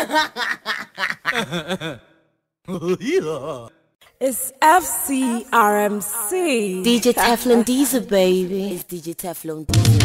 It's FCRMC. DJ Teflon Diesel, baby. It's DJ Teflon Diesel.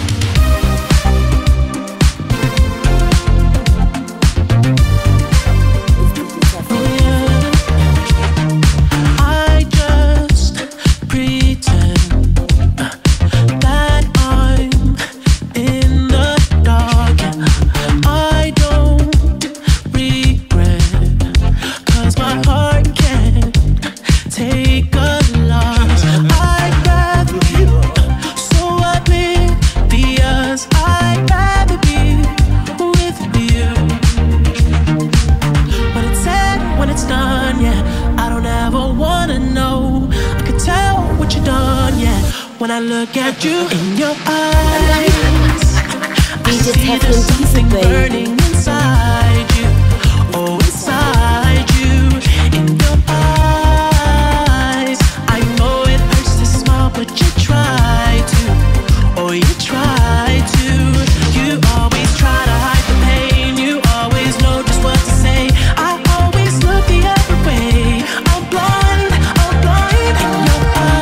When I look at you in your eyes, I see there's something burning inside you. Oh, inside you, in your eyes. I know it hurts to smile, but you try to. Oh, you try to. You always try to hide the pain. You always know just what to say. I always look the other way. I'm blind in your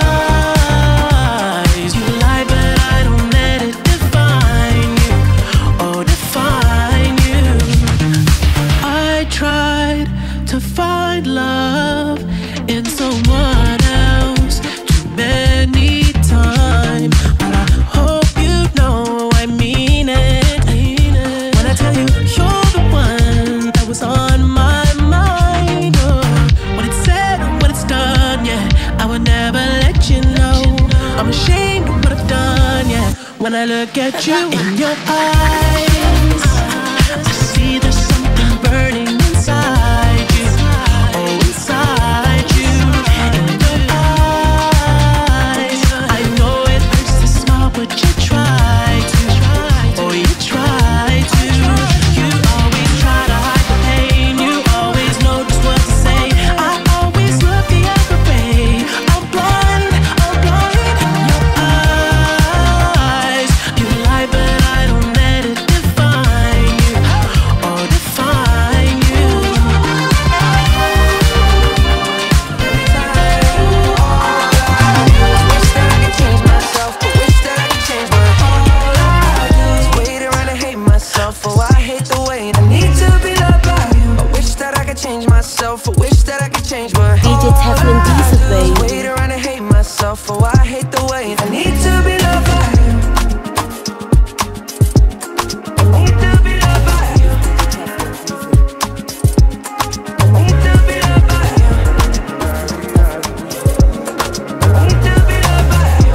eyes. You lie, but I don't let it define you. Oh, define you. I tried to find love in someone else too many times, but I hope you know I mean it. When I tell you you're the one that was on my mind. Oh, when it's said and when it's done, yeah, I would never let you know. I'm ashamed of what I've done, yeah. When I look at you in your eyes, I see there's something burning inside you. Oh, inside you, in your eyes. I know it hurts to smile, but you try to. Oh, you try to. You always try to hide the pain. You always know just what to say. I always look the other way. I'm blind in your eyes. You lie, but I don't let it define you. Oh, define you. Wish that I could change myself, but wish that I could change my all I do is wait around and hate myself. Oh, I hate the way I need to be loved by you. I wish that I could change myself. I wish that I could change my DJ Teflon Diesel, baby. wait around and hate myself. Oh, I hate the way I need to be loved by you. I need to be loved by you. I need to be loved by you. I need to be loved by you.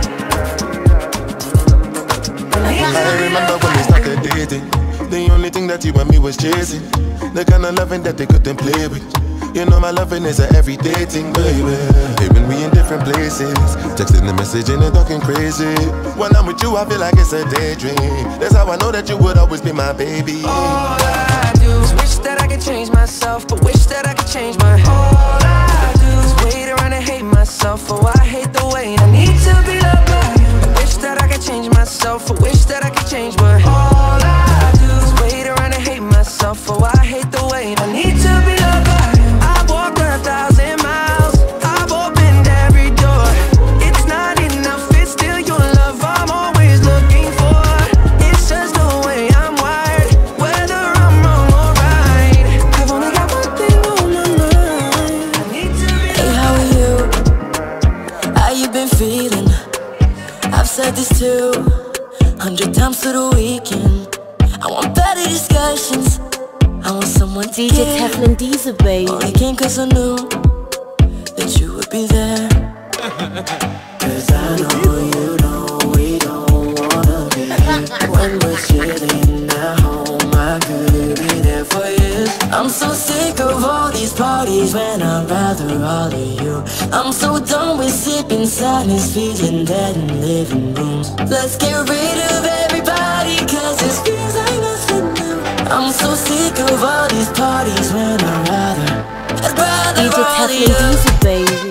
I remember when we started dating. The only thing that you and me was chasing. The kind of loving that they couldn't play with. You know my loving is a everyday thing, baby. Even we in different places, texting the message and talking crazy. When I'm with you, I feel like it's a daydream. That's how I know that you would always be my baby. All I do is wish that I could change myself, but wish that I could change my all I do is wait around and hate myself. Oh, I hate the way I need to be loved by you. I wish that I could change myself. I wish that I could change my all I do is wait around and hate myself. Oh, I hate the way I need to be loved by you. I've walked 1,000 miles. I've opened every door. It's not enough. It's still your love I'm always looking for. It's just the way I'm wired, whether I'm wrong or right. I've only got one thing on my mind. I need to be. Hey, how are you? How you been feeling? I've said this too 100 times through the weekend. I want better discussions. I want someone to DJ Teflon Diesel, baby. Only came cause I knew that you would be there. Cause I know you know we don't wanna be when we're chilling at home. I could be there for you. I'm so sick of all these parties when I'd rather all of you. I'm so done with sipping sadness, feeling dead in living rooms. Let's get rid of everybody cause this feels like nothing new. I'm so sick of all these parties when I'd rather DJ all of Teflon you. Diesel, baby.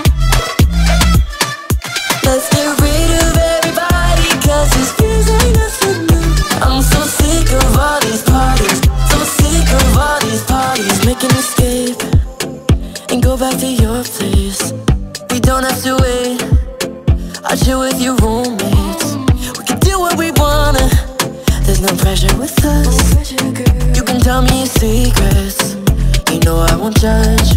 Let's get rid of everybody cause this feels like nothing. I chill with your roommates. We can do what we wanna. There's no pressure with us. You can tell me your secrets. You know I won't judge.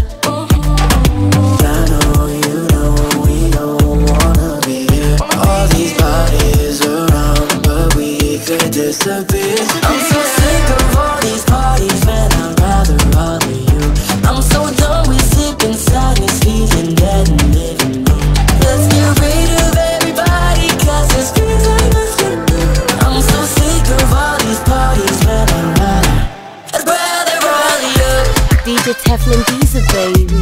I know you know we don't wanna be here. All these bodies around, but we could disappear. I'm so sick of all these parties, man, I'd rather honor you. I'm so done with sipping sadness, feeling dead and living blue. Let's get rid of everybody, cause this feels like a slip. I'm so sick of all these parties, man, I'd rather honor you. DJ Teflon Diesel, baby.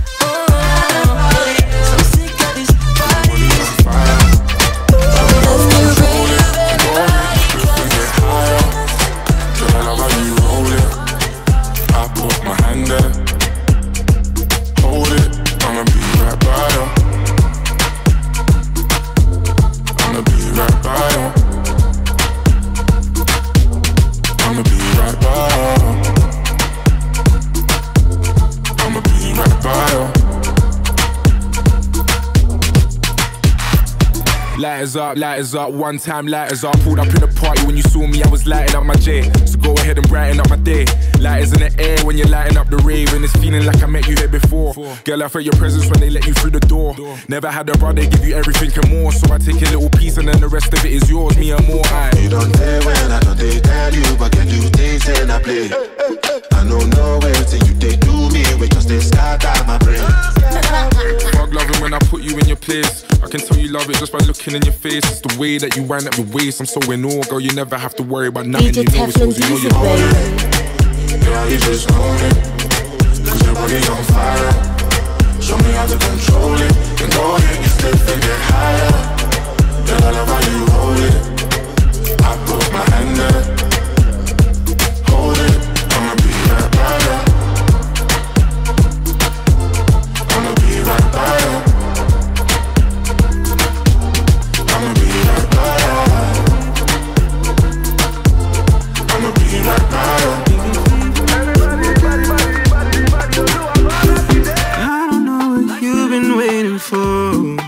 Lighters up, one time lighters up. Pulled up in the party when you saw me, I was lighting up my J. So go ahead and brighten up my day. Lighters in the air when you're lighting up the rave. And it's feeling like I met you here before. Girl, I felt your presence when they let you through the door. Never had a brother give you everything and more. So I take a little piece and then the rest of it is yours, me and more. You don't tell when I don't they tell you, but can you taste and I play? I know nowhere till you they do me, we just they scatter my brain. Fuck loving when I put you in your place. I can tell you love it just by looking in your face. It's the way that you wind up your waist. I'm so in awe, girl, you never have to worry about nothing. DJ You know it's yours, you know you're own it. Girl, you just own it. Cause your body on fire. Show me how to control it. And go ahead, you step and get higher. Girl, I love how you hold it. I put my hand there. Hold it, I'ma be right by you. I'ma be right by you. I'ma be right by you. I'ma be right by you. I don't know what you've been waiting for.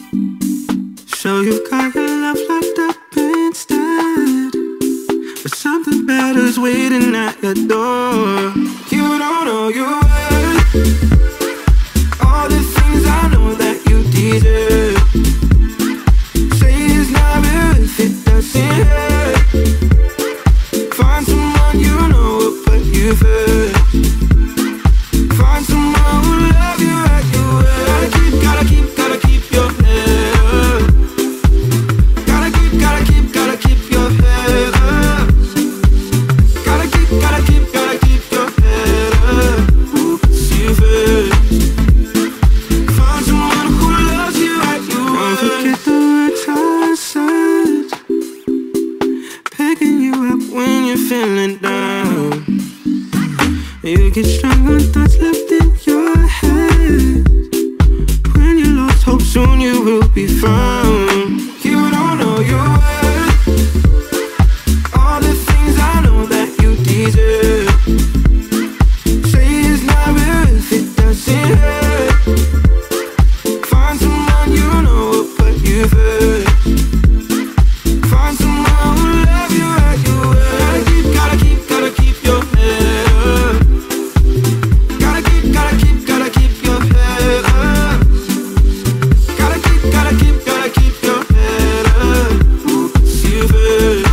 So you've got your love locked up instead, but something better's waiting at your door. You don't know your worth. All the things I know that you deserve. Say it's not worth it, doesn't hurt. Find someone you know will put you first. Find someone who love you at your word. Gotta keep your head up. Gotta keep your head up. Gotta keep your head up. Who puts you first? Find someone who loves you at your word. Don't forget the words I said. Picking you up when you're feeling down. You get strong on thoughts left in your head. When you lost hope, soon you will be found. You don't know your worth. All the things I know that you deserve. Say it's not worth it, doesn't hurt. Find someone you know will put you first. Find someone who love you at your word. Gotta keep your head up. Gotta keep your head up. Gotta keep your head up. Who puts you first?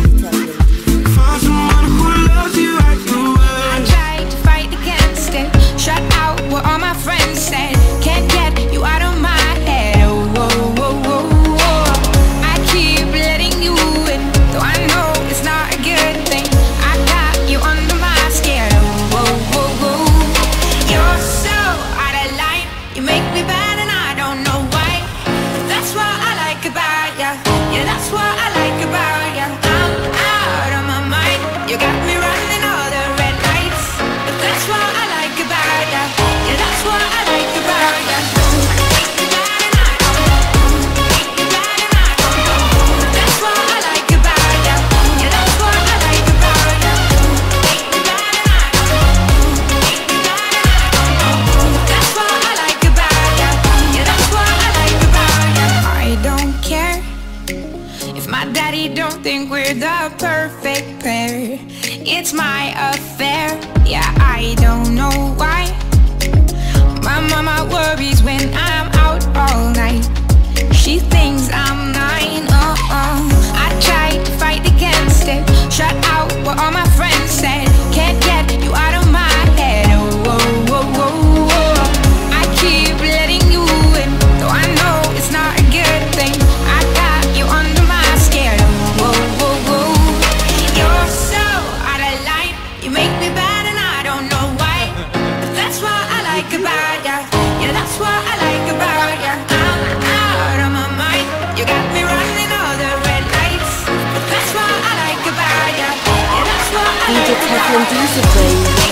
Find someone who loves you at your I word. tried to fight against it. Shut out what all my friends said. Can't get you out of my head. Oh, whoa, whoa, whoa, whoa. I keep letting you in, though I know it's not a good thing. I got you under my skin. Oh, whoa, whoa, whoa. You're so out of line. You make me bad and I don't know why. But that's what I like about ya. Yeah, that's what I like about ya. I'm out of my mind. You got me running all the red lights. But that's what I like about ya. Yeah, that's what I like about ya. That's what I like about ya. Yeah, that's what I like about ya. That's what I like about ya. Yeah, that's what I like about ya. I don't if my daddy don't think we're the perfect pair. It's my affair, yeah, I don't know why. My mama worries when I'm out all night. She thinks I'm 9, I try to fight against it, shut out what all my friends said. Can't get you out of my head, oh, oh, oh, oh, oh. I keep letting you in, though I know it's not a good thing. I got you under my skin, oh, oh, oh, oh. You're so out of line, you make me bad and I don't know why. But that's what I like about ya, yeah, that's what I like about ya. I'm out of my mind, you got me running all the red lights. But that's what I like about ya, yeah, that's what I like DJ Teflon Diesel, baby.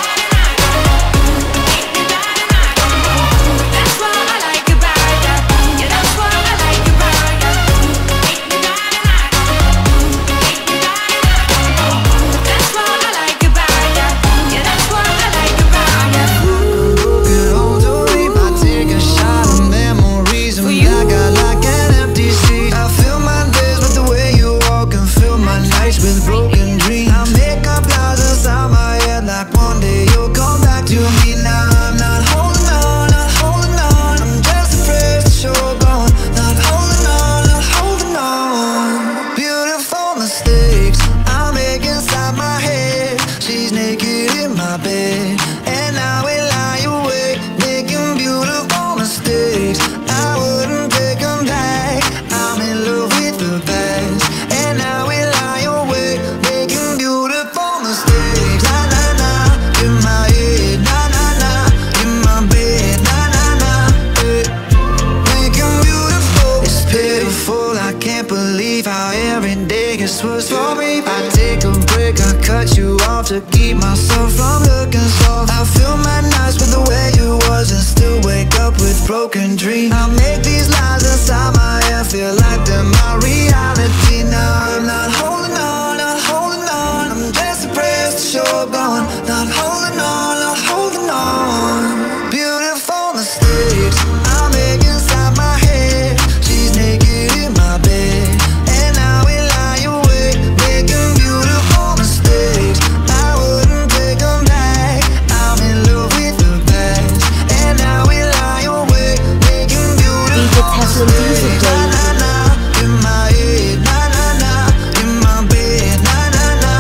With broken dreams, I make up lies inside my head, like one day you'll come back to me. Now I'm not holding on, not holding on. I'm just afraid to show gone. Not holding on, not holding on. Beautiful mistakes I make inside my head. She's naked in my bed, and I will lie awake, making beautiful mistakes. I wouldn't take them back. I'm in love with the past, and I will lie awake, making beautiful mistakes. Na na na, in my head. Na na na, in my bed. Na na na, hey. Making beautiful. It's pitiful, I can't believe how every day gets worse for me. I take a break, I cut you off to keep myself from looking soft. I fill my nights with the way you was and still wake up with broken dreams. I make these lies inside my head feel like they're my reality. Now I'm not holding on, not holding on. I'm just depressed to show gone. Not holding on, not holding on. Beautiful mistakes I make inside my head. She's naked in my bed, and I will lie awake, making beautiful mistakes. I wouldn't take them back. I'm in love with the past, and I will lie awake, making beautiful Teflon Diesel, mistakes. Na na na, in my head. Na na na, in my bed. Na na na,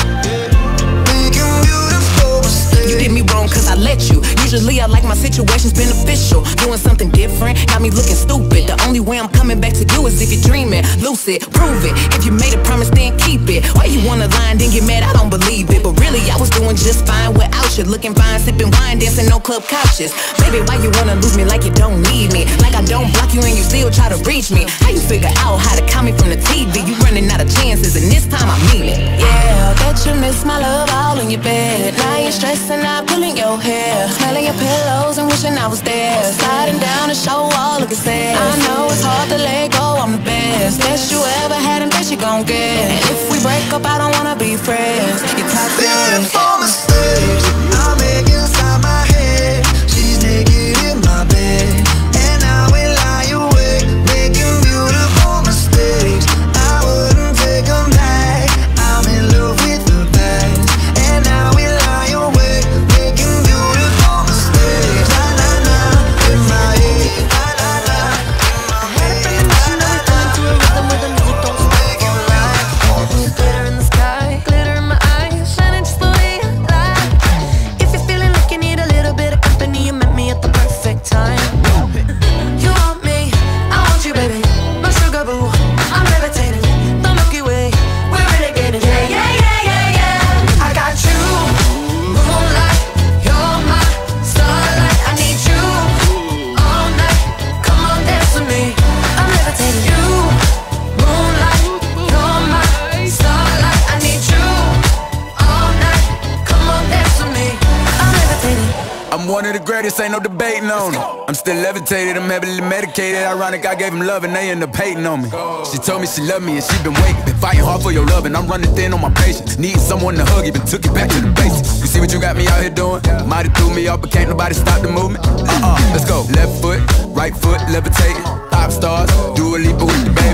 making beautiful mistakes. You did me wrong cause I let you. Usually I like my situations beneficial. Doing something different, got me looking stupid. The only way I'm coming back to you is if you're dreaming. Lucid, prove it. If you made a promise, then keep it. Why you wanna lie and then get mad? I don't believe it. But really, I was doing just fine without you. Looking fine, sipping wine, dancing on club couches. Baby, why you wanna lose me like you don't need me? Like I don't block you and you still try to reach me. How you figure out how to call me from the TV? You running out of chances and this time I mean it. Yeah, bet you miss my love all in your bed. Now you're stressing out, pulling your hair, smelling your pillows and wishing I was there. Sliding down the show wall, looking sad. I know it's hard to let go, I'm the best. Best you ever had and best you gon' get. And if we break up, I don't wanna be friends. You're toxic. Beautiful mistakes I make inside my head. She's naked in my bed, and I will lie awake, making beautiful mistakes. I wouldn't take them back. I'm in love with the past, and I will lie awake, making beautiful mistakes. Na na na, in my head. Na na na, in my head. Na na na, making life. Glitter in the sky, glitter in my eyes, shining just the way I like. If you're feeling like you need a little bit of company, you met me at the perfect time. You want me, I want you, baby. My sugar boo, I'm levitating. The Milky Way, we're renegading. Yeah, yeah, yeah, yeah, yeah. I got you, moonlight, you're my starlight. I need you all night. Come on, dance with me. I'm levitating. You, moonlight, you're my starlight. I need you all night. Come on, dance with me. I'm levitating. I'm one of the greatest, ain't no debating on it. I'm still levitated, I'm heavily medicated. Ironic, I gave him love and they end up hating on me. She told me she loved me and she been waiting. Been fighting hard for your love and I'm running thin on my patience. Need someone to hug, even took it back to the basics. You see what you got me out here doing? Might have threw me off, but can't nobody stop the movement. Let's go. Left foot, right foot, levitating. Pop stars, do a leap with the baby. I had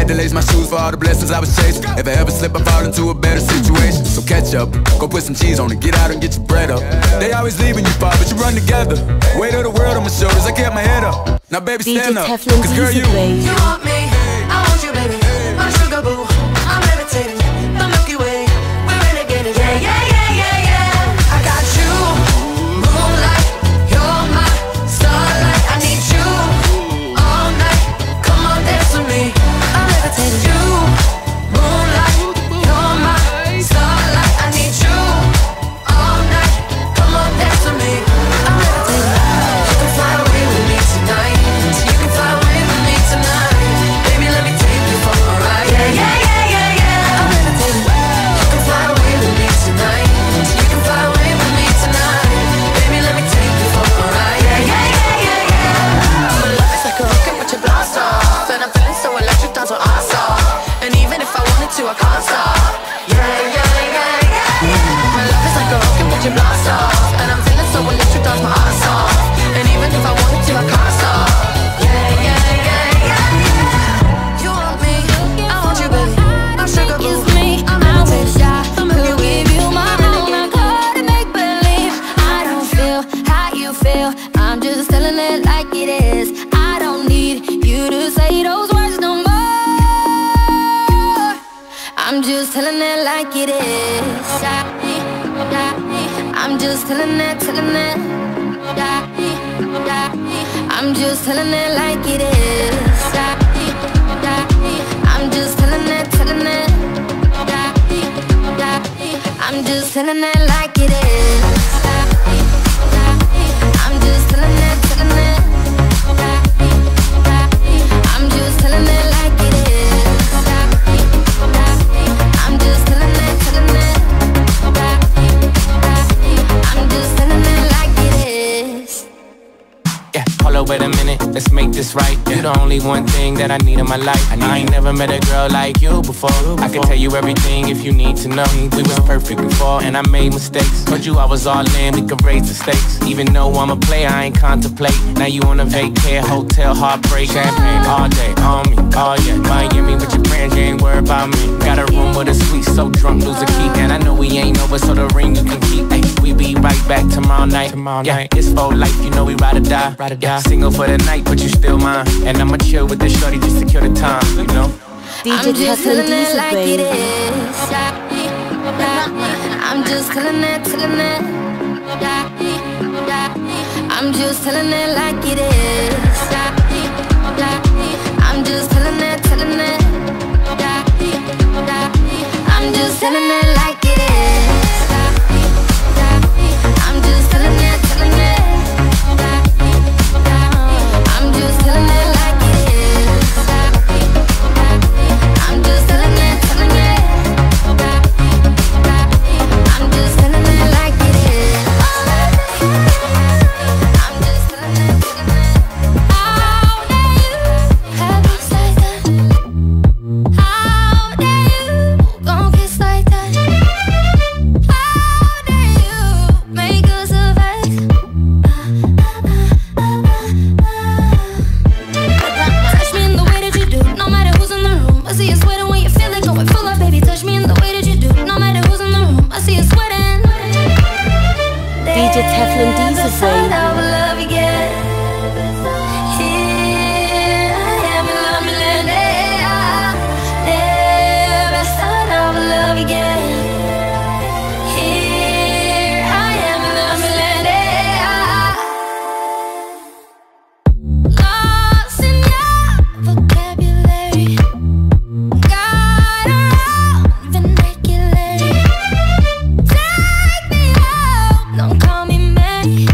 had to lace my shoes for all the blessings I was chasing. If I ever slip, I fall into a better situation. So catch up, go put some cheese on it, get out and get your bread up. They always leave when you fall, but you run together. Weight of the world on my shoulders, I kept my head up. Now baby, stand up, cause girl, you want me, I want you, baby. My sugar boo, I'm levitating. The Milky Way, we're renegading. Yeah, yeah, yeah, yeah, yeah. I got you, moonlight, you're my starlight. I need you all night. Come on, dance with me. I'm levitating. You, moonlight, you're my starlight. I need you all night. Come on, dance with me. I'm levitating. You can fly away with me tonight. You can fly away with me tonight. Baby, let me take you for a ride. Yeah, yeah, yeah, yeah, yeah. I'm levitating. You can fly away with me tonight. You can fly away with me tonight. Baby, let me take you for a ride. Yeah, yeah, yeah, yeah, yeah. My love is like a rocket with your blast off, and I'm feeling so electric, that's what I saw. And even if I wanted to, I can't stop. Yeah, yeah, yeah, yeah. My love is like a rocket with your blast off, and I'm feeling so electric, that's my ass off. And even if I wanted to, I can't stop. Yeah, yeah, yeah, yeah. You want me, I want you, baby. I'm sugar boo, I'm levitating. I could give you my own. I couldn't make believe. I don't feel how you feel. I'm just telling it like it is. I don't need you to say those words no more. I'm just telling it like it is. I'm just telling it, telling it. I'm just telling it like it is. I'm just telling it, telling it. I'm just telling it like it is. I'm just telling it, telling it. I'm just telling it like it is. I'm just telling it, telling it. I'm just telling it like it is. Yeah, hold up, wait a minute, let's make this right. You the only one thing that I need in my life. I ain't never met a girl like you before. I can tell you everything if you need to know. We was perfect before and I made mistakes. Told you I was all in, we could raise the stakes. Even though I'm a player, I ain't contemplate. Now you on a vacay, hotel, heartbreak. Champagne all day, on me, oh yeah. Miami with your friends, you ain't worried about me. Got a room with a suite, so drunk, lose a key. And I know we ain't over, so the ring you can keep. Ay, we be right back tomorrow night. Yeah, it's for life, you know we ride or die. Yeah, single for the night, but you still mine. And I'ma chill with the shorty just to kill the time, you know. I'm just telling it like it is. I'm just telling it, telling it. I'm just telling it like it is. I'm just telling it, telling it. I'm just telling it like it is. I'm just telling it, telling it. I'm just telling it like it is. I'm just telling it, telling it. I'm just telling it like it is. I'm just telling it, telling it. How dare you have us like that? How dare you gon' kiss like that? How dare you make us a vex? Touch me in the way that you do, no matter who's in the room. I see you sweating when you feel it going full up, baby. Touch me in the way that you do, no matter who's in the room. I see you sweating. DJ Teflon Diesel, baby. I will love again. Here I am in love, never thought I would love again. Here I am in love, lost in your vocabulary. Got around vernacularly. Take me out, don't call me Mary.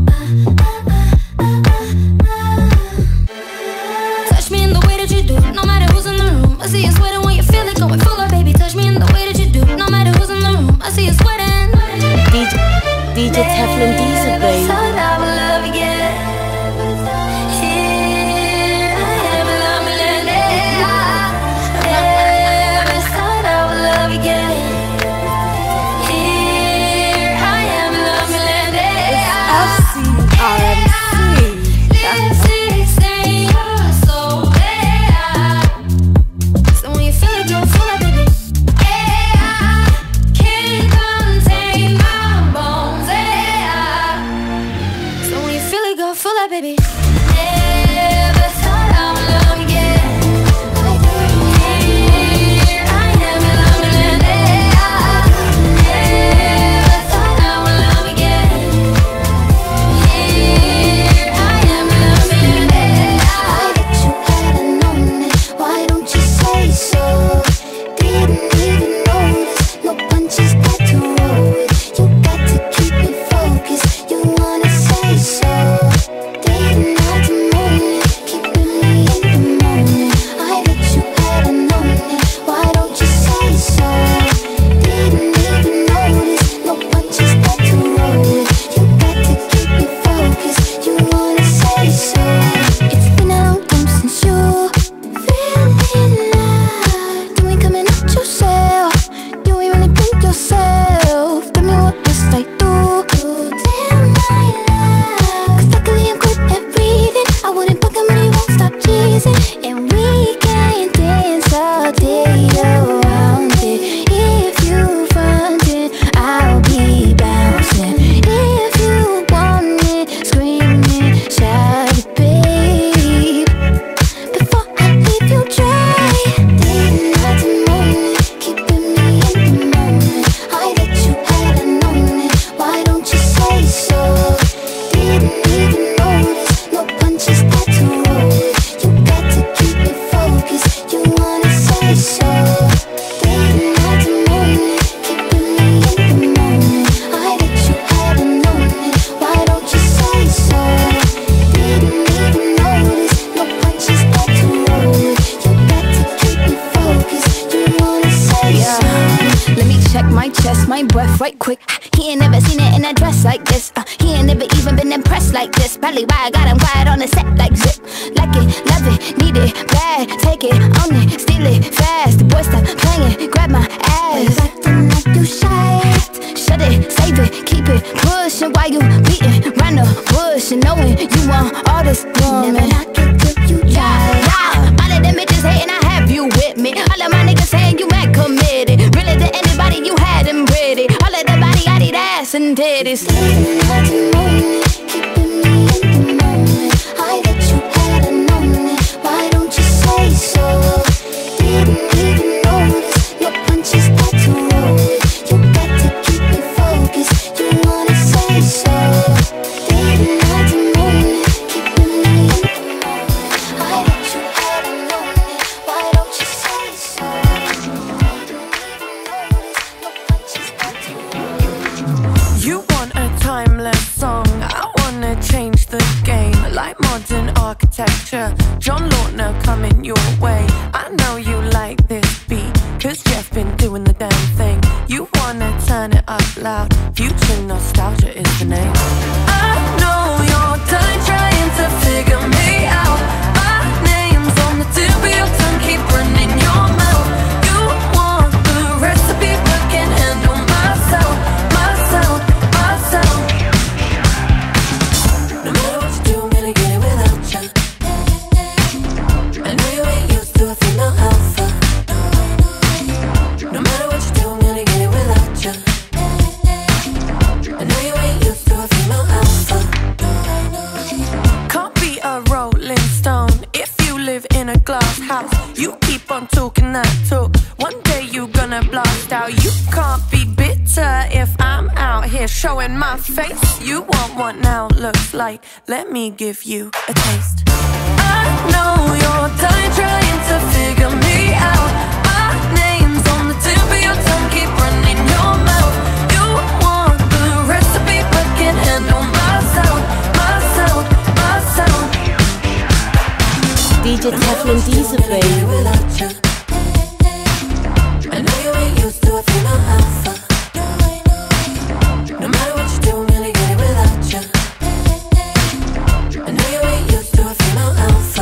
Touch me in the way that you do, no matter who's in the room. I see you sweating when you feel it going full up, baby. Touch me in the way that you do, no matter who's in the room. I see you sweating. DJ Teflon Diesel, baby. Thought I would love again. Here I am in love, never thought I would love again. Here I am in love, lipstick stain, you're so bad. say so. Day and night and morning, keeping me in the moment. I bet you hadn't known it. Why don't you say so? Didn't even notice. No punches had to roll it. You got to keep me focused. You wanna say so? Let me check my chest, my breath right quick. He ain't never seen it in a dress like this. He ain't never even been impressed like this. Probably why I got him quiet on the set like zip. Like it, love it, need it, bad. Take it, own it, steal it, fast. The boy stop playing, grab my ass. Acting like you shy. Shut it, save it, keep it pushing while you beating round the bush and knowing you want all this woman. Never knock it till you try. Yeah, all of them bitches hating, I have you with me. All of my niggas saying you mad committed. Really to anybody you had them pretty. All of the body, I need ass and titties. Night and morning, keeping me in the moment. I bet you hadn't known it. Why don't you say so? Didn't even notice. No punches had to roll it. You got to keep me focused. You wanna say so? Day and night and morning, keeping me in the moment. I bet you hadn't known it. Why don't you say so? Didn't even notice. No punches had to roll it. You want a timeless song, I wanna change the game. Like modern architecture, John Lautner coming your way. I know you like this beat, cause Jeff been doing the damn thing. You wanna turn it up loud, future nostalgia is the name. I know you're done trying to figure me out. My name's on the tip of your tongue, keep running your mouth. You want the recipe but can't handle my sound, my sound, my sound. No matter what you do, I'm gonna get it without you. I know you ain't used to a female alpha. No matter what you do, I'm gonna get it without you. I know you ain't used to a female alpha. Can't be a rolling stone if you live in a glass house. You keep on talking that talk, one day you gonna blast out. You can't be bitter if I'm out here showing my face. You want what now looks like, let me give you a taste. I know you're done trying to figure me out. My name's on the tip of your tongue, keep running your mouth. You want the recipe but can't handle my sound, my sound, my sound. DJ Teflon Diesel, baby. I know you ain't used to a female alpha. No matter what you do, I'm gonna get it without you. I know you ain't used to a female alpha.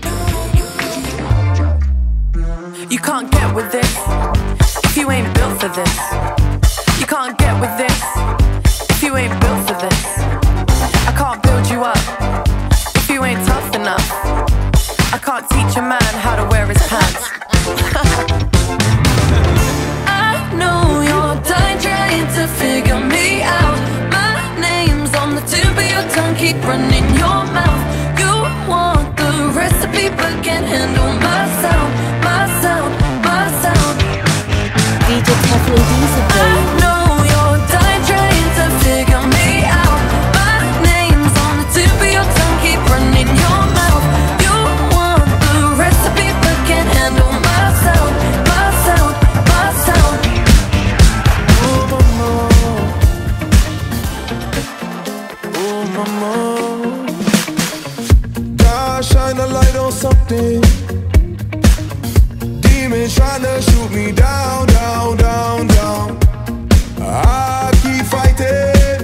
You can't get with this if you ain't built for this. You can't get with this if you ain't built for this. I can't build you up if you ain't tough enough. I can't teach a man how to wear his pants. I know you're done trying to figure me out. My name's on the tip of your tongue, keep running your mouth. You want the recipe but can't handle my sound, my sound, my sound. DJ Teflon Diesel, baby. I know you're done trying to figure me out. My name's on the tip of your tongue, keep running your mouth. You want the recipe but can't handle my sound, my sound, my sound. Oh mama, oh mama. God shine a light on something. Demons trying to shoot me down, down, down, down. I keep fighting.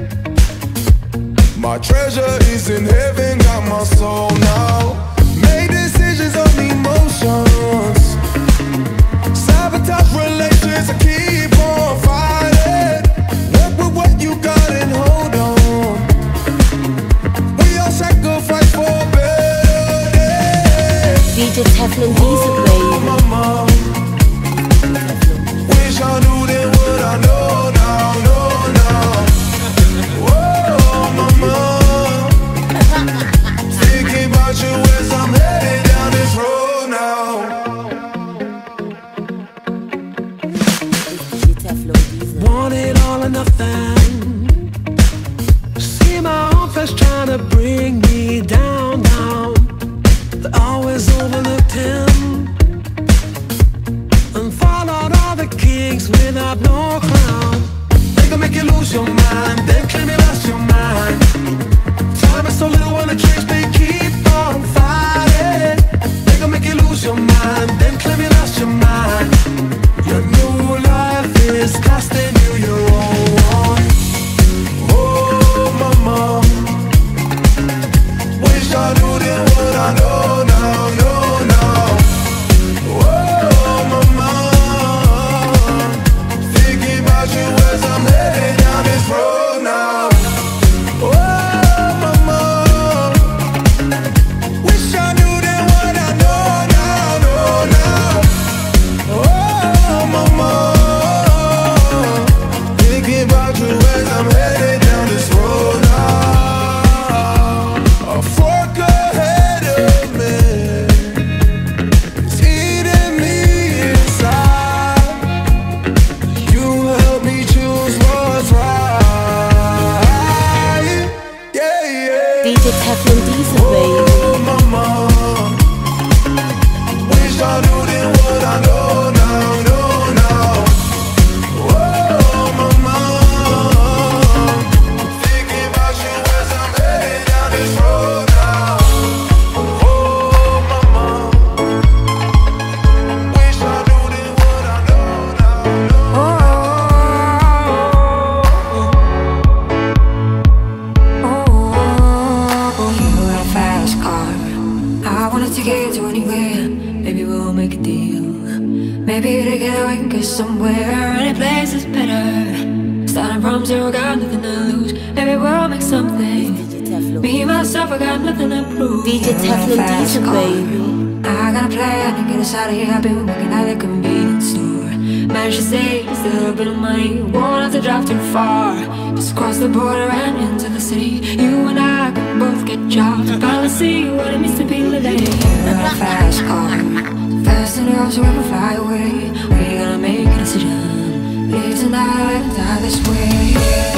My treasure is in heaven, got my soul now. Made decisions on emotions. Sabotage relations, I keep on fighting. Work with what you got and hold on. We all sacrifice for better days. DJ Teflon Diesel, baby. Mama, wish I knew then what I know now, know now. Whoa, mama, thinking about you as I'm headed down this road now. DJ Teflon Diesel. Want it all or nothing. See my own flesh trying to bring me down, down. They always overlooked him. up, no crown. They gon' make you lose your mind, then claim you lost your mind. Time is so little when the tricks they keep on fighting. They gon' make you lose your mind, then claim you lost your mind. Your new life is costing you your own. Oh, mama, wish I knew then what I know now, no, now. Oh, mama, thinking about you as I'm heading down this road now. Oh, mama, wish I knew then what I know now, no, now. Oh, mama, thinking about you as I'm headed down this road now. A fork ahead of me, it's eating me inside. You help me choose what's right. Yeah, yeah. DJ Teflon Diesel, baby. Oh, mama, wish I knew then what I know now, no, now. Oh, mama, thinking about you as I'm heading down this road now. Oh, mama, wish I knew then what I know Oh, you got a fast car. I wanna take it to anywhere. Maybe we'll make a deal. Maybe together we can get somewhere. Any place is better. Starting from zero, got nothing to lose. Maybe we'll make something. Me, myself, I got nothing to prove. DJ Teflon Diesel, baby. I got a plan to get us out of here. I've been working at the convenience store. Managed to save just a little bit of money. Won't have to drive too far. Just cross the border and into the city. You and I can both get jobs. Finally see what it means to be living. You're a fast car, fast enough so we can fly away. We're gonna make a decision. Live tonight, live die this way.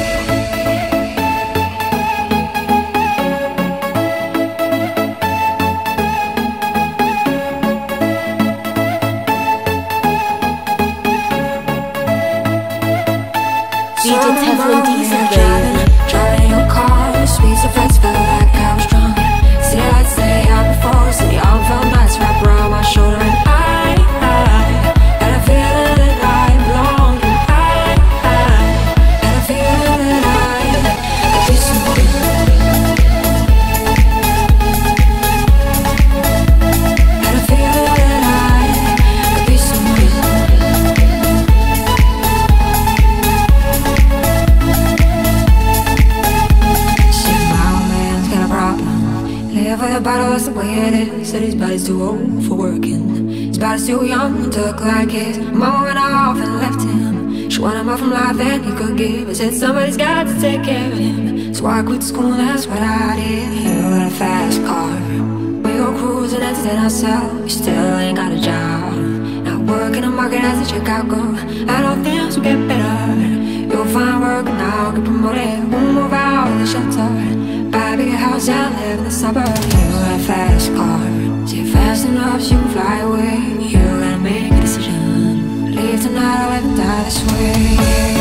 DJ Teflon Diesel, baby. Driving your car, speeds of fast, felt like I was drunk. See the lights lay out before us, and the arm felt nice wrapped around my shoulder. And I had a feeling that I belonged. And I had a feeling that I could be someone. Had a feeling that I could be someone. Live with a bottle, that's the way it is. Said his body's too old for working. His body's too young to look like his. Mama went off and left him. She wanted more from life than he could give. I said somebody's got to take care of him. So I quit school, that's what I did. You got a fast car. We go cruising, entertain ourselves. You still ain't got a job. Now work in the market as a checkout girl. I know things will get better. You'll find work and I'll get promoted. We'll move out of the shelter. Buy a bigger house and live in the suburbs. You got a fast car. Say fast enough so you can fly away. You gotta make a decision. Leave tonight or live and die this way.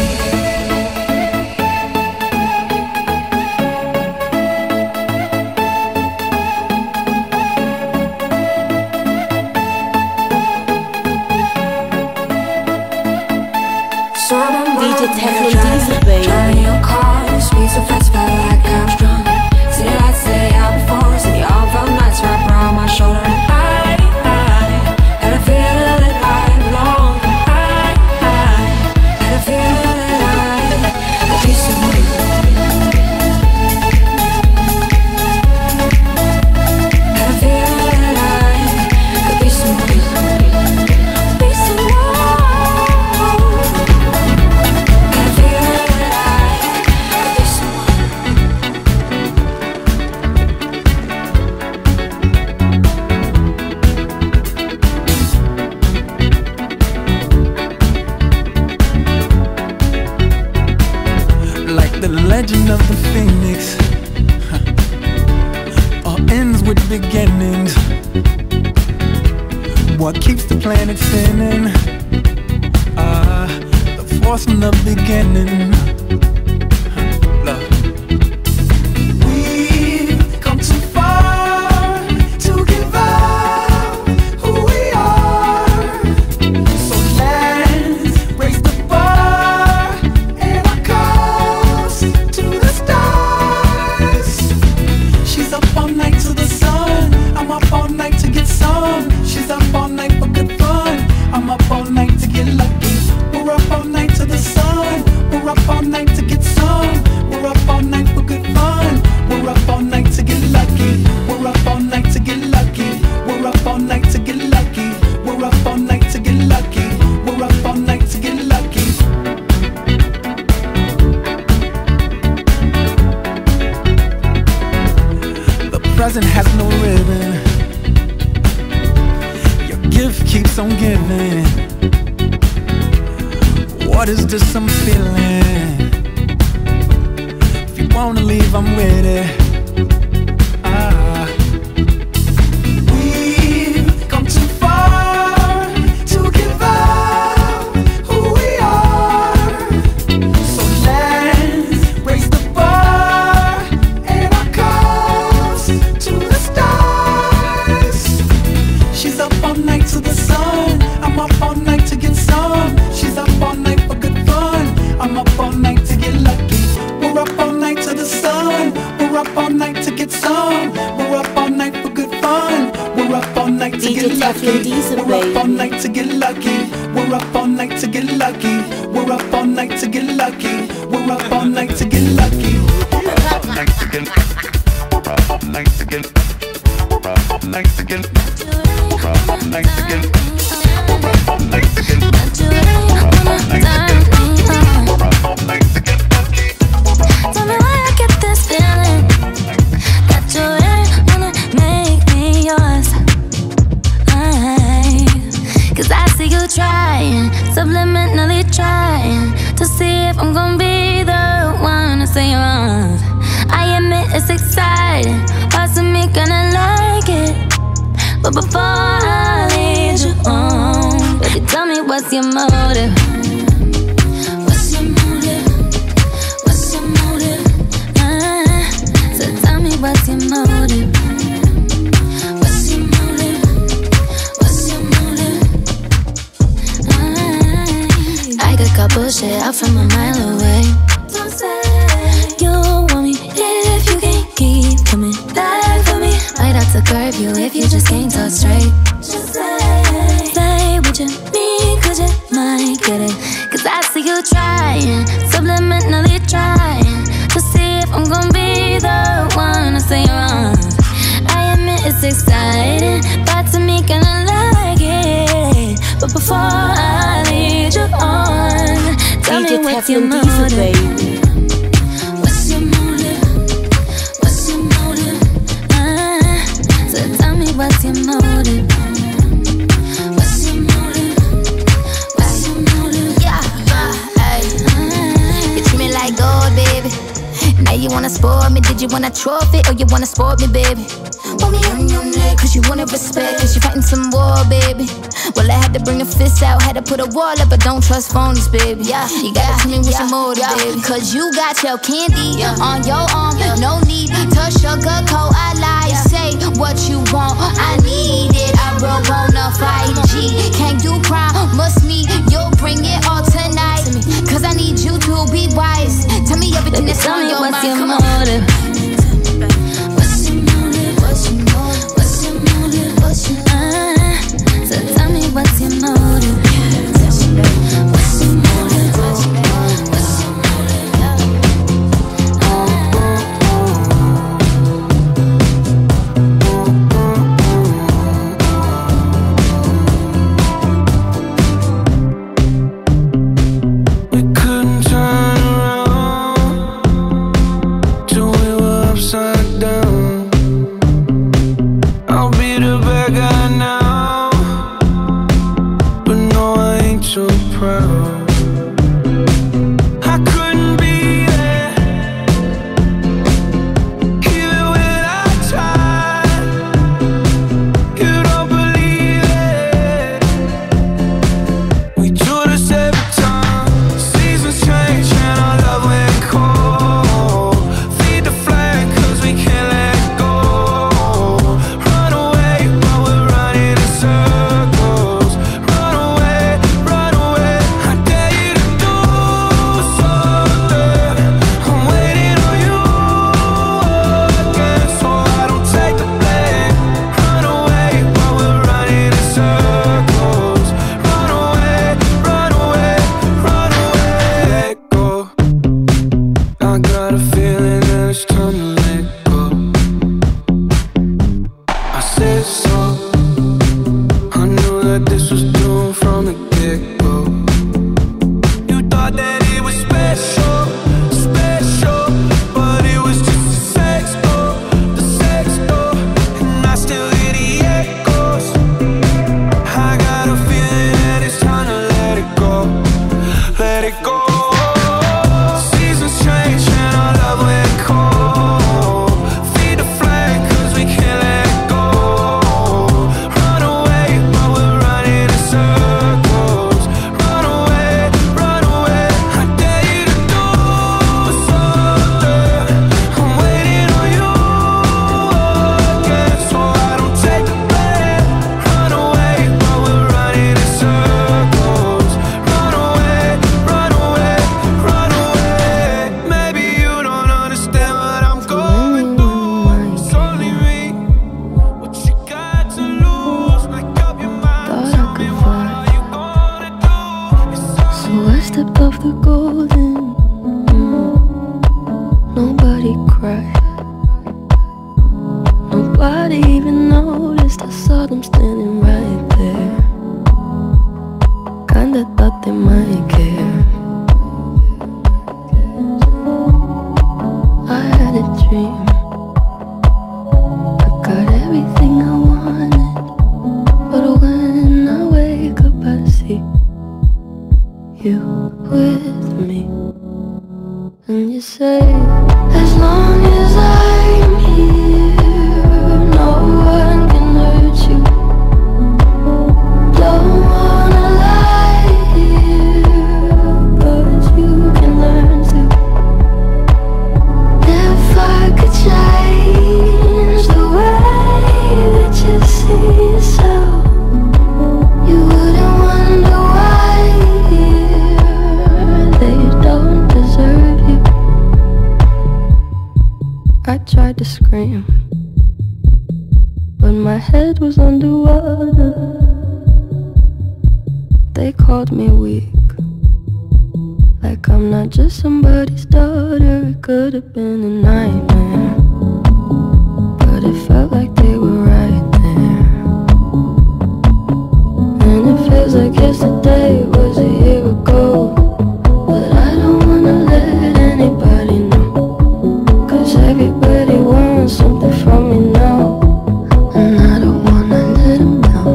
DJ Teflon Diesel, baby. Driving your car, speeds so fast, felt like I was drunk. See the lights lay out before us, and the arm felt nice wrapped around my shoulder. And I had a feeling that I belonged. I had a feeling that I could be someone. Had a feeling that I could be someone. Be someone. The legend of the phoenix all ends with beginnings. What keeps the planet spinning? forth from the beginning. Love. We've come too far to give up who we are. So let's raise the bar and our cups to the stars. She's up all night to the sun. I'm up all night to get some. She's up all night for good fun. I'm up all night to get lucky. We're up all night to the sun. We're up all night to get some. We're up all night for good fun. We're up all night to get lucky. We're up all night to get lucky. We're up all night to get lucky. We're up all night to get lucky. We're up all night to get lucky. The present has no ribbon. Your gift keeps on giving. What is this I'm feeling? If you wanna leave, I'm with it. We've come too far to give up who we are. So let's raise the bar and our cups to the stars. She's up all night to the sun. I'm up all night to get some. She's up all night for good fun. I'm up all night to get lucky. We're up all night to the sun. We're up all night to get some. We're up all night for good fun. We're up all night to get lucky. We're up all night to get lucky. We're up all night to get lucky. We're up all night to get lucky. We're up all night to get lucky. We're up all night to get lucky. We're up all night to get lucky. We're up all night to get lucky. We're up all night to get lucky. We're up all night to get lucky. We're up all night to get lucky. Tell me why I get this feeling that you ain't gonna make me yours. 'Cause I see you trying, subliminally trying to see if I'm gonna be the one to say you're wrong. I admit it's exciting, parts of me gonna like it, but before I lead you on, baby, tell me what's your motive? What's your motive? What's your motive? So tell me what's your motive? What's your motive? What's your motive? I could cut bullshit out from a mile away. Don't say you want me if you can't keep coming back for me. Might have to curb you if you just can't talk straight. Just say what you mean, 'cause you might get it. 'Cause I see you trying, subliminally trying to see if I'm gonna be the one to say you're wrong. I admit it's exciting, parts of me gonna like it, but before I lead you on, tell me what's your motive? What's your motive? What's your motive? So tell me what's your motive? What's your motive? What's your motive? Yeah, hey. You treat me like gold, baby. Now you wanna spoil me? Did you want a trophy or you wanna sport me, baby? Want me on your neck 'cause you wanna respect, 'cause you fighting some war, baby. Well, I had to bring a fist out, had to put a wall up, but don't trust phonies, baby. Yeah, you gotta tell me what's your motive, baby. 'Cause you got your candy on your arm, no need to sugarcoat. I lie, say what you want, I need it. I broke on a 5G, can't do crime, must me. You'll bring it all tonight, 'cause I need you to be wise. Tell me everything that's on your mind. What's your motive? What's your motive? What's your motive? What's your motive? What's your so tell me what's your motive? What's your motive? What's your motive? What's your We couldn't turn around till we were upside down. I'll be the bad guy now, but no, I ain't so proud. I couldn't be there, even when I tried. You don't believe it. We do this every time, friend that thought they might care. I had a dream, I got everything I wanted, but when I wake up I see you with me. And you say, as long as I'm here, no one can hurt you. Don't wanna lie here, but you can learn to. If I could change the way that you see yourself, you wouldn't wonder why they don't deserve you. I tried to scream, but my head was underwater. They called me weak, like I'm not just somebody's daughter. It could have been a nightmare, but it felt like they were right there. And it feels like yesterday was a year ago, but I don't wanna let anybody know, 'cause everybody wants something from me now, and I don't wanna let them down.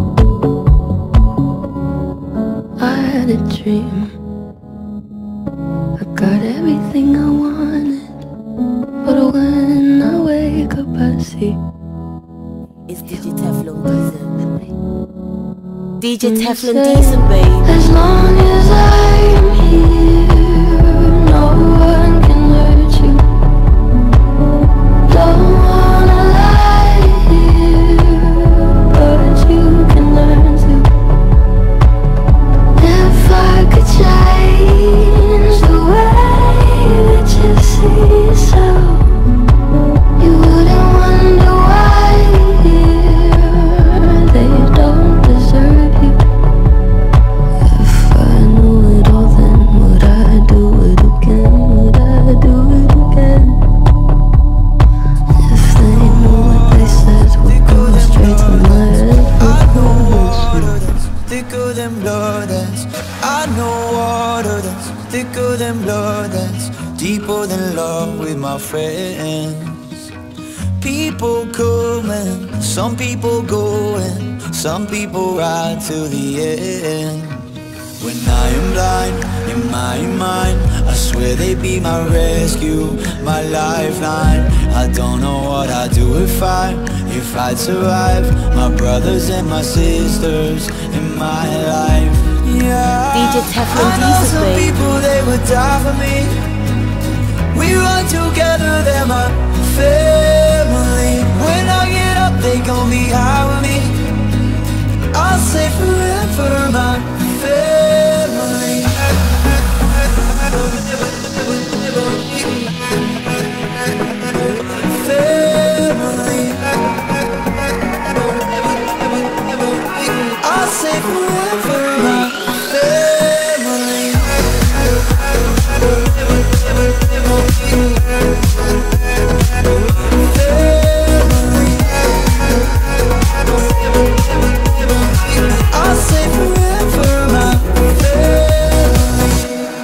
I had a dream, I got everything I wanted, but when I wake up I see it's DJ Teflon Diesel. DJ Teflon Diesel, baby. As long as I'm here, no one can hurt you. Don't wanna lie here, but you can learn to. If I could change the way that you see yourself, you wouldn't wonder why they don't deserve you. If I knew it all, then would I do it again? Would I do it again? If they knew what they said would go straight to my head. I know water that's thicker than blood, that's I know water that's thicker than blood, that's deeper than love with my friends. People coming, some people going, some people ride till the end. When I am blind in my mind, I swear they be my rescue, my lifeline. I don't know what I'd do if I'd survive. My brothers and my sisters in my life. Yeah, DJ Teflon I know Diesel, some baby. people, they would die for me. We run together, they're my family. When I get up, they gon' be high with me. I'll say forever, my family. Family. I'll say forever, my family. I'll say forever, my family.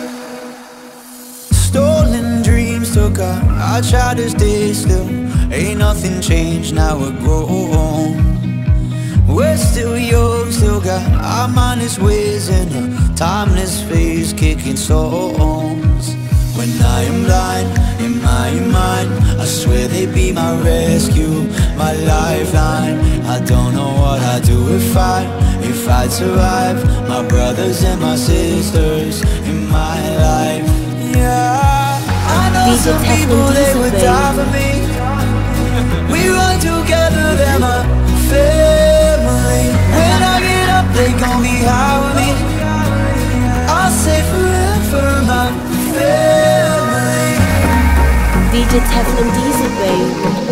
Stolen dreams took out, I tried to stay still. Ain't nothing changed, now we're grown. We're still young, still got our mindless ways in a timeless phase, kicking songs. When I am blind in my mind, I swear they be my rescue, my lifeline. I don't know what I'd do if I'd survive. My brothers and my sisters in my life. Yeah, I know DJ some Teflon people, they Diesel, would baby. die for me. We run together, they're my family. When I get up, they gon' be high with me. I'll say forever, my family. DJ Teflon Diesel, baby.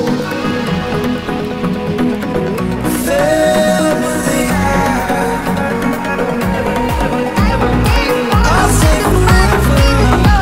Family. I'll say forever, my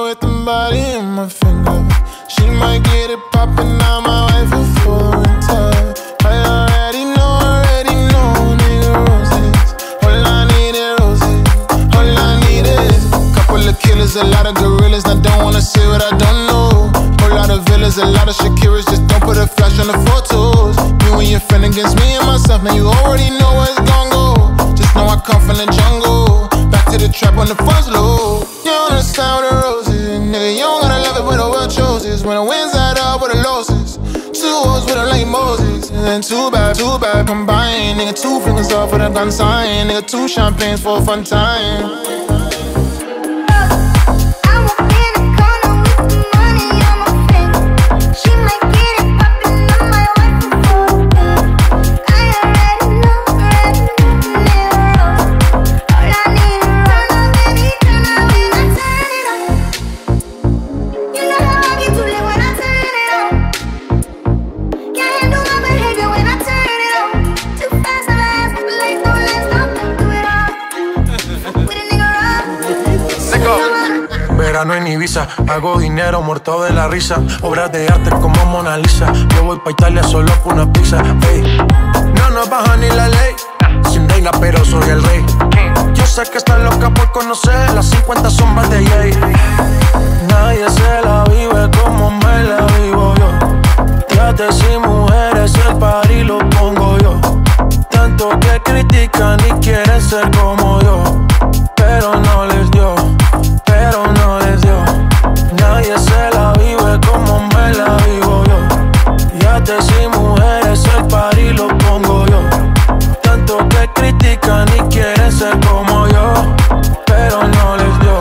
with the body in my finger. She might get it poppin', now my wife is foreign type. I already know, nigga, roses. All I need is roses, all I need is couple of killers, a lot of gorillas. I don't wanna say what I don't know. Whole lot of villas, a lot of Shakiras, just don't put a flash on the photos. You and your friend against me and myself, man, you already know where it's gon' go. Just know I come from the jungle, back to the trap on the first low. You understand what the roses, nigga, you don't gotta love it when the world chooses. When the winds add up with the losses, two O's with a like Moses. And then two bad combined, nigga, two fingers off with a gun sign. Nigga, two champagnes for a fun time. Verano en Ibiza, hago dinero muerto de la risa. Obras de arte como Mona Lisa. Yo voy pa' Italia solo por una pizza. Ey, no nos baja ni la ley. Sin reina pero soy el rey. Yo sé que estás loca por conocer las 50 sombras de Jay. Nadie se la vive como me la vivo yo. Teatros y mujeres, el party lo pongo yo. Tanto que critican y quieren ser como yo, pero no les dio. Nadie se la vive como me la vivo yo. Yates y mujeres, el party lo pongo yo. Tanto que critican y quieren ser como yo, pero no les dio.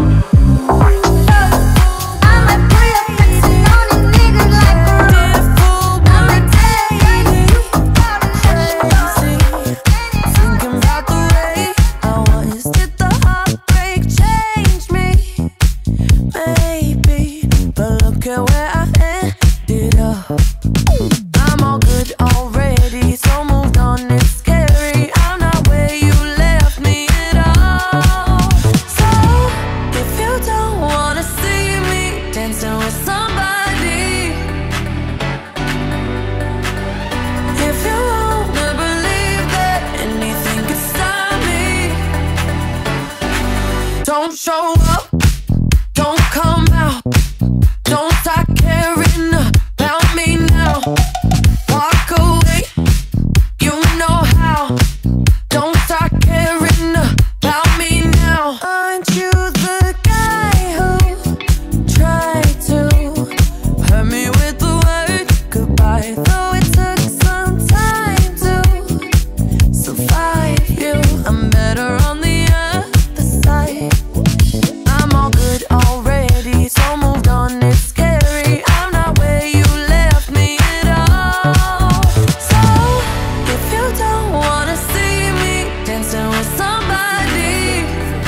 Don't show up, don't come out, don't start caring about me now. Walk away, you know how. Don't start caring about me now. Aren't you the guy who tried to hurt me with the word goodbye? Though it took some time to survive you, I'm better on the other side. I'm all good already, so moved on, it's scary. I'm not where you left me at all. So, if you don't wanna see me dancing with somebody,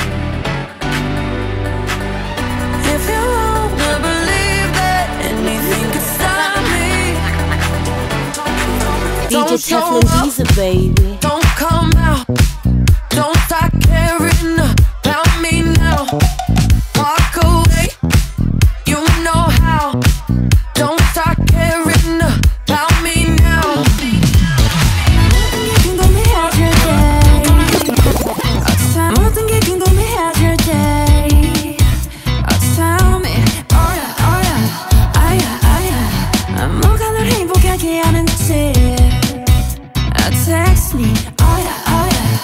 if you wanna believe that anything could stop me, DJ Teflon Diesel, baby. don't come out, don't start caring about me now. Walk away, you know how. Don't start caring about me now. 모든 게 궁금해하실 때 Tell me, oh yeah, 뭐가 널 행복하게 하는지 Text me, oh yeah,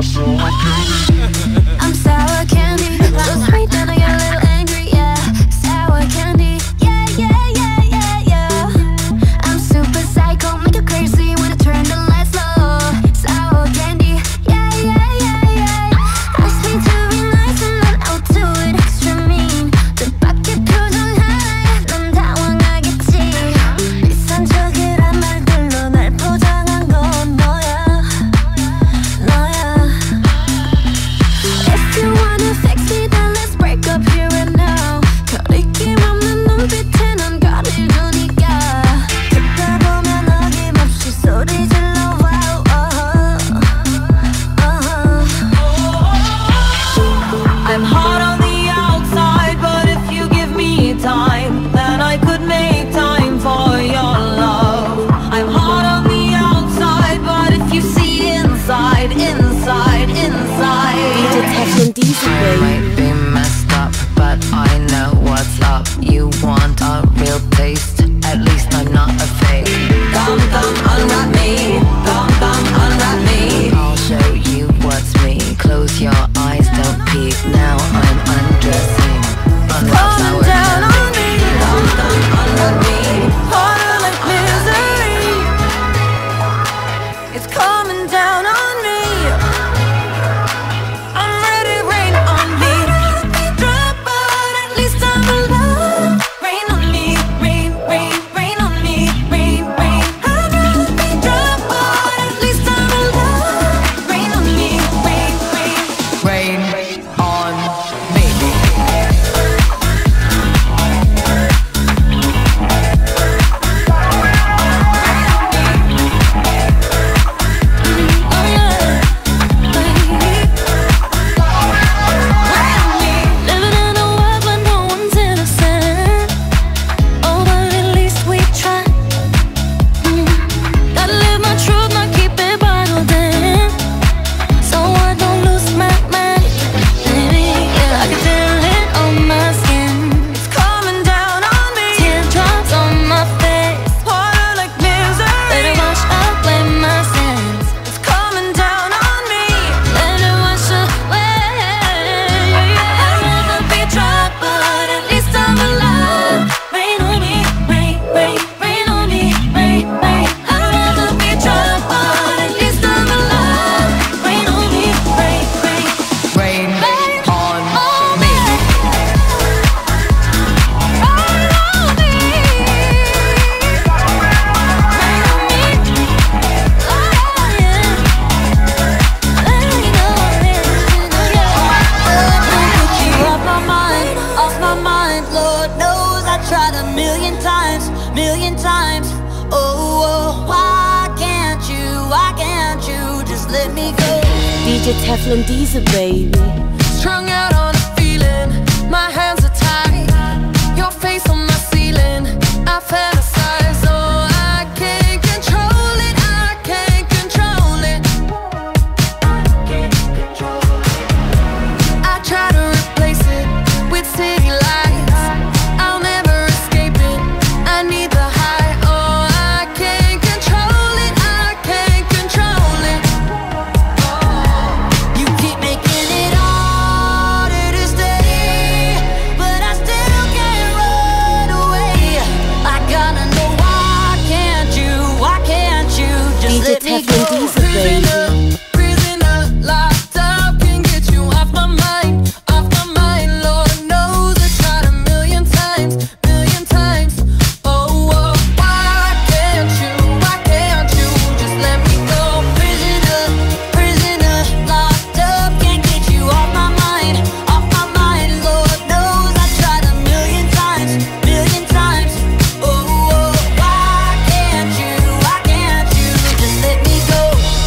I'm sour candy, so sweet that I get a little angry, yeah. Sour candy, yeah, yeah, yeah, yeah, yeah. I'm super psycho, make you crazy when I turn the lights low. Sour candy, yeah, yeah, yeah, yeah. Ask me to be nice and then I'll do it extra mean. 뜻밖의 표정 하나에 넌 당황하겠지. 이상적이란 말들로 날 포장한 건 너야, 너야. If you wanna fix me, then let's break up here and now. 거리낌 없는 눈빛에 넌 거릴 두니까. 듣다 보면 어김없이 소리 질러. Wow, I'm hot on the outside, but if you give me time, then I could make time for your love. I'm hot on the outside, but if you see inside, inside, inside. DJ Teflon Diesel, I might be messed up, but I know what's up. You want a real taste? At least I'm not a fake. Come, unwrap me. Come, unwrap me. I'll show you what's me. Close your eyes, don't peek. Now I'm undressing. Unwrap sour candy. Come, unwrap me. Harder like misery. It's coming down on me. I'm ready, rain on me. Drop, but at least I'm alive. Rain on me, rain, rain, rain on me, rain, rain. I'd rather be drop, but at least I'm alive. Rain on me, rain, rain. Rain on me. living in a world where no one's innocent. Oh, but at least we try. Gotta live my truth, not keep it bottled in, so I don't lose my mind. Baby, yeah, I can feel it on my skin. It's coming down on me. Teardrops on my face. Harder like misery. Let it wash away my sins. It's coming down on me. Let it wash away. I'd rather be dry, but at least I'm alive. Rain on me, rain, rain, rain on me, rain, rain. I'd rather be dry, but at least I'm alive. Rain on me, rain, rain. Rain on me. Off my mind, Lord knows I tried a million times. Oh, why can't you just let me go? DJ Teflon Diesel, baby. Strung out on a feeling, my hands are tied. Your face on my ceiling, I fantasize. Oh, I can't control it, I can't control it. I try to replace it with city lights. I'll never escape it, I need the high. Oh, I can't control it, I can't control it. You keep making it harder to stay, but I still can't run away. I gotta know why can't you just DJ let me go? Teflon Diesel, baby. Prisoner, locked up, can't get you off my mind, Lord knows I tried a million times. Oh, why can't you just let me go? Prisoner, locked up, can't get you off my mind, Lord knows I tried a million times. Oh, why can't you just let me go?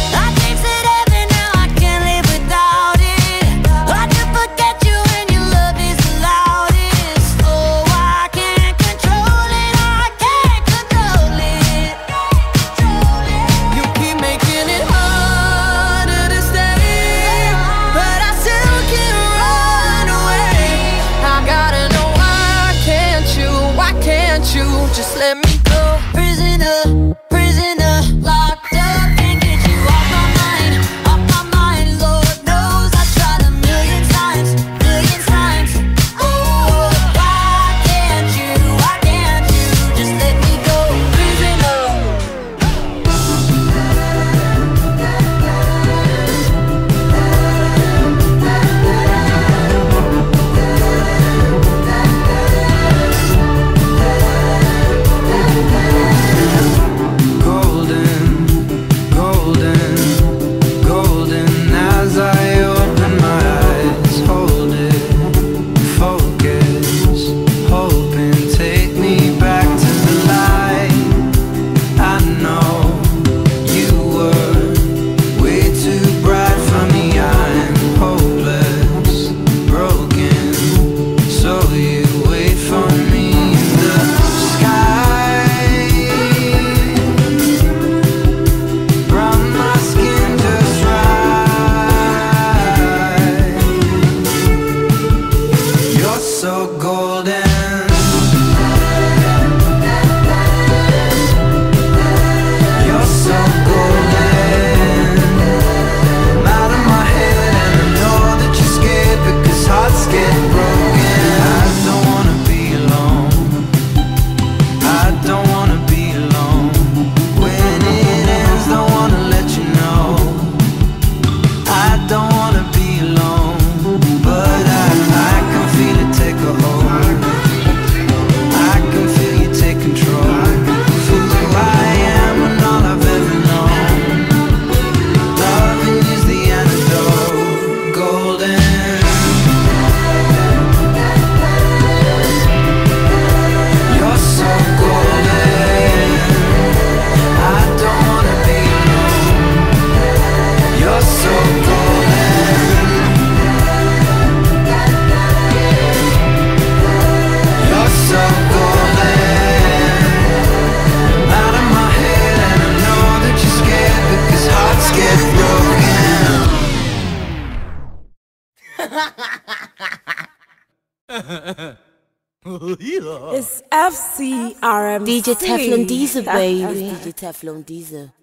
It's FCRMC. DJ Teflon Diesel, baby. DJ Teflon Diesel.